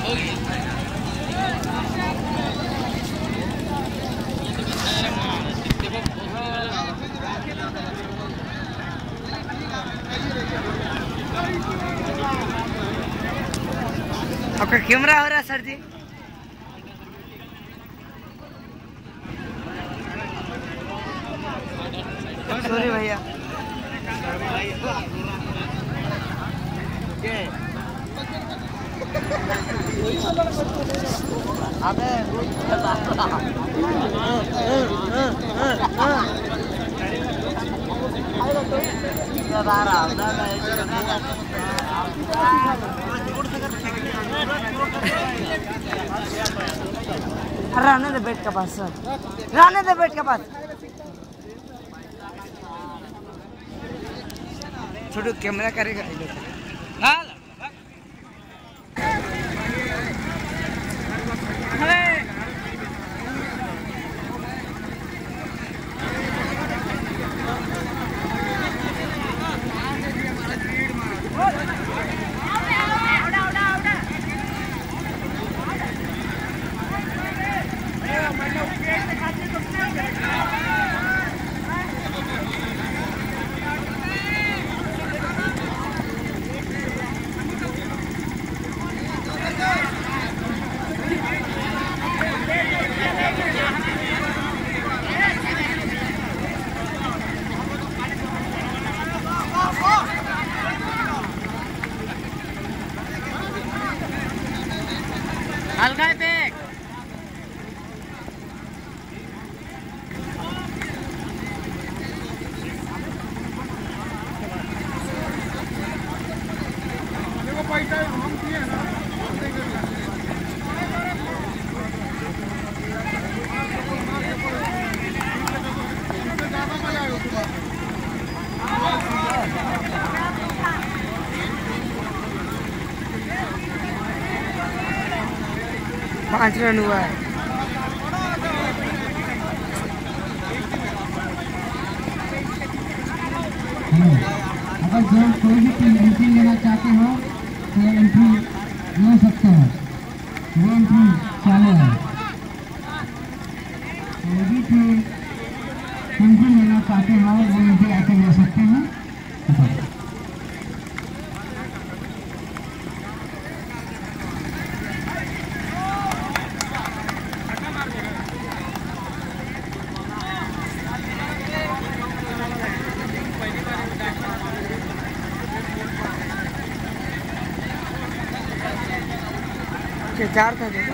आपका कैमरा हो रहा है सर जी। सॉरी भैया। रहने दे बेड के पास सर, रहने दे बेड के पास। छोटू कैमरा करेगा हल्का देख। पैसा हम दिए ना, ज्यादा मजा आएगा। 5 रन हुआ है। अगर जो कोई भी टीम एंट्री लेना चाहते हो तो एंट्री ले सकते हैं, वो एंट्री चालू है। कोई भी टीम एंट्री लेना चाहते हो वो एंट्री आके ले सकते हैं। चार था देख।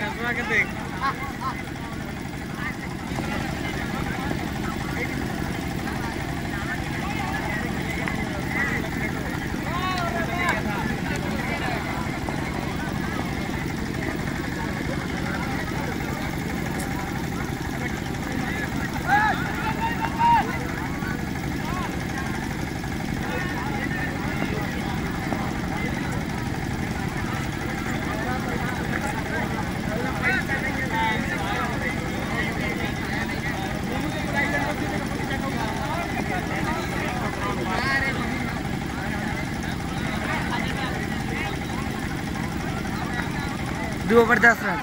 दो ओवर 10 रन।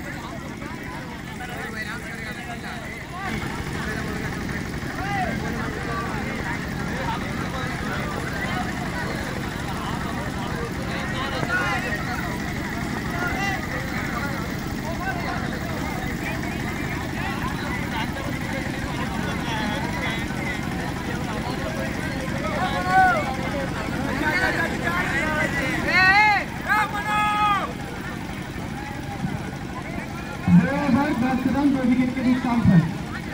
जो विकेट के बीच काम है।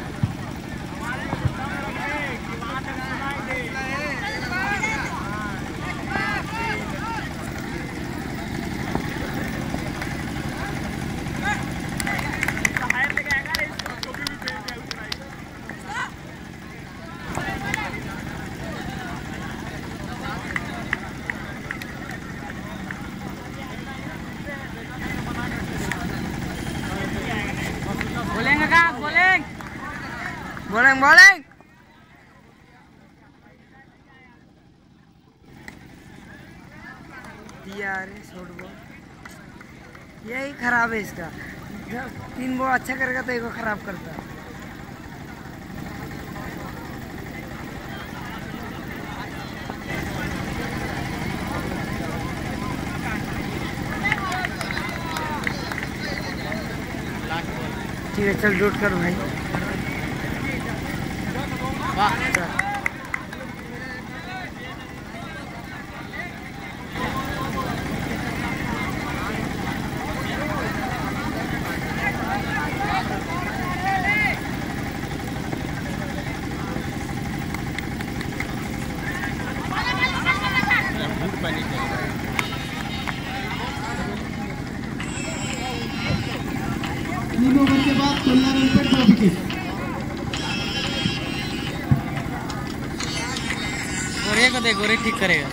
बॉलिंग बॉलिंग दिया रे शॉर्ट बॉल। यही खराब है इसका। 3 बॉल अच्छा करेगा तो एक को खराब करता है। ठीक है चल डोट कर भाई। वाह तीन ओवर के बाद 16 रन पर 2 विकेट। गोरे को दे, गोरे ठीक करेगा।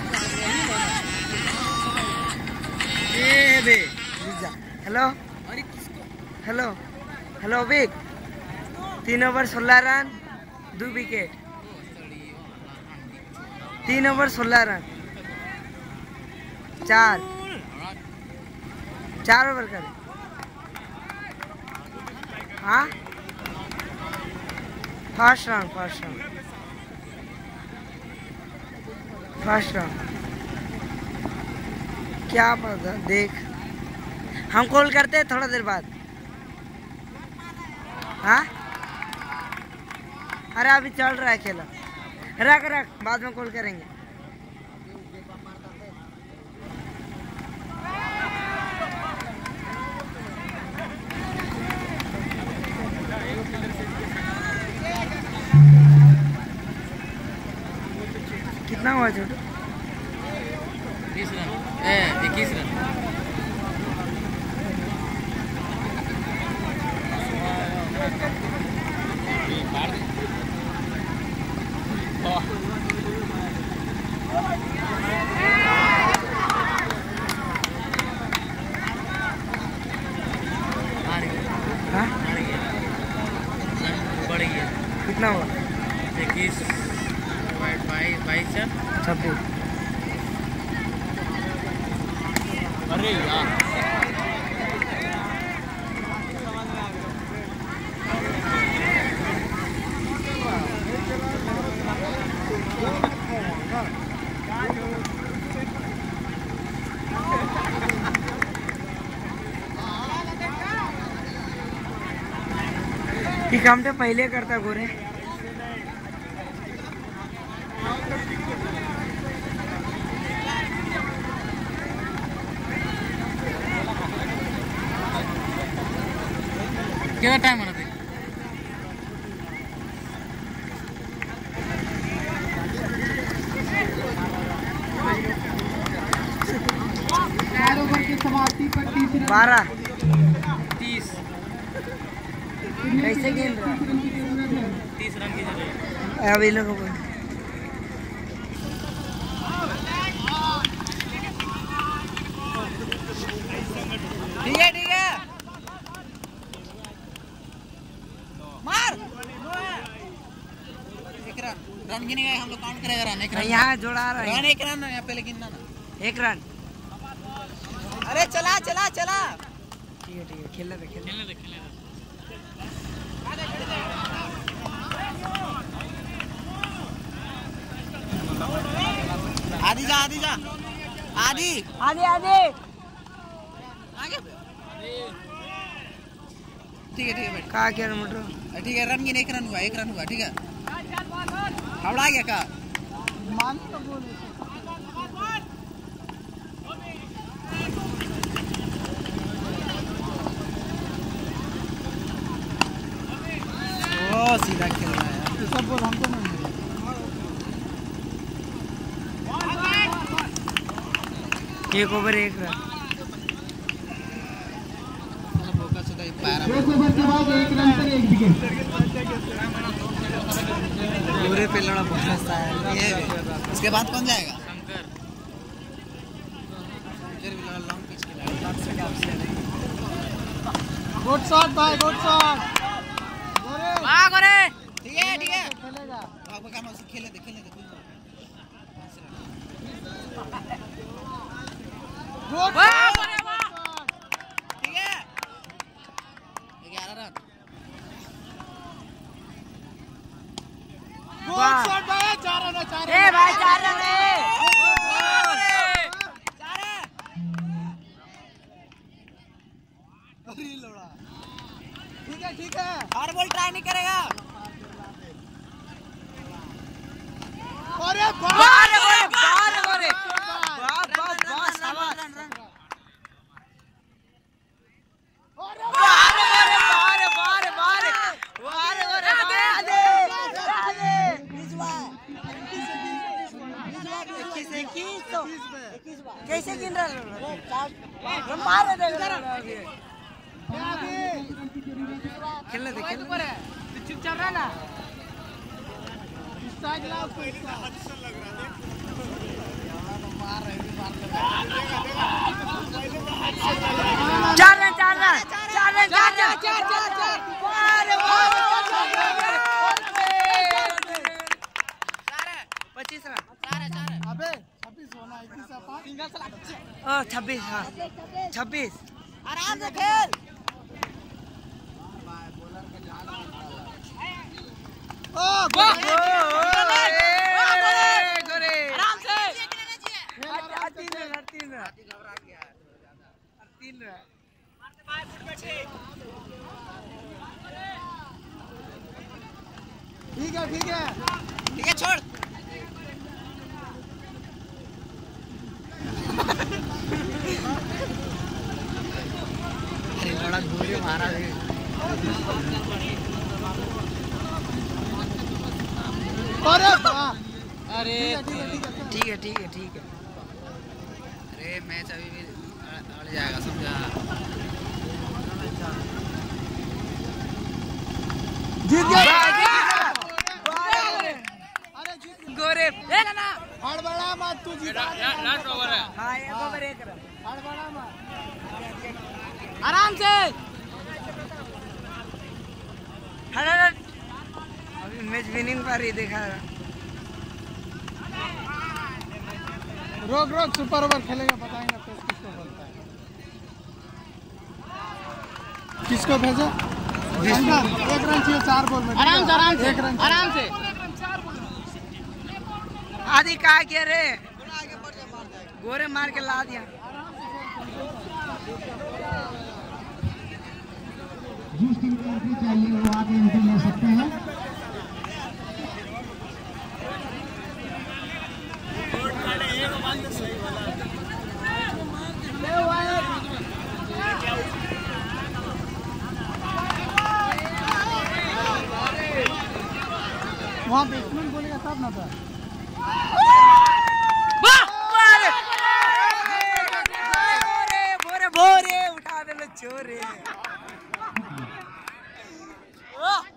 ये दे। Hello hello hello Abhik 3 over 16 run 2 wicket. 3 over 16 run 4 over करे। हाँ फर्स्ट राउंड क्या पता देख। हम कॉल करते हैं थोड़ा देर बाद। हाँ अरे अभी चल रहा है खेला। रख बाद में कॉल करेंगे। कितना हुआ छोटू? 20 रन 21 रन। बढ़ गया। कितना हुआ? 21 22 26। अरे यार ये काम तो पहले करता गोरे। कितना टाइम होना था? ओवर की समाप्ति पर 12 30 कैसे गेंद रहा? 30 रन की जरूरत है। अभी लोगों को ठीक है मार। एक रन गिनेगा, हम लोग काउंट करेगा। रन 1 रन यहाँ जोड़ा रहा है। रन 1 रन यहाँ पहले गिनना ना। 1 रन। अरे चला ठीक है खेलने दे। आधी जा आधी आगे आगे। ठीक है बैठ। कहा क्या मोटर? ठीक है रन गिन 1 रन हुआ ठीक है। हावड़ा गया का मान तो बोले सीधा खेल रहा है तो सब बोल हमको नहीं। 1 ओवर 1 रन। 1 ओवर के बाद 1 रन पर 1 विकेट। पूरे पे लड़ा बहुत है। ये उसके बाद कौन जाएगा? गुड शॉट भाई, गुड शॉट। वाह गोरे। ठीक है खेलेगा। आपका काम है खेले दे। गुड वाह शॉट। गोरे वाह। ठीक है हर बॉल ट्राई नहीं करेगा। अरे बारे बारे बारे बारे वाह वाह वाह शाबाश। बारे बारे बारे बारे बारे बारे बारे आगे आगे कैसे गिन रहा है मार दे खेलने दे खेलने चुपचाप रहा ना। चार रन 25 रन। अबे 26 होना 21 26 हाँ 26। आराम से खेल। आराम से 3 रन। ठीक है छोड़। अरे बड़ा गोरे मारा है। अरे ठीक है। अरे मैच अभी भी अड़ जाएगा समझा। जीत गया गोरे। हड़बड़ा मत तू जीत। लास्ट ओवर है। हाँ एक ओवर 1 रन। हड़बड़ा मत आराम से। अभी मैच विनिंग पर ही देखा। रोक सुपर ओवर खेलेगा बताएंगे फिर किसको बोलता है। किसको भेजे? 1 रन चाहिए 4 बॉल में। आराम से 1 रन आराम से। आदि कहा किया रे गोरे मार के ला दिया। जिस टीम को एंट्री चाहिए वो आगे एंट्री ले सकते हैं। वहाँ बैट्समैन बोलेगा तब ना था। बोरे उठा दे लो चोरे।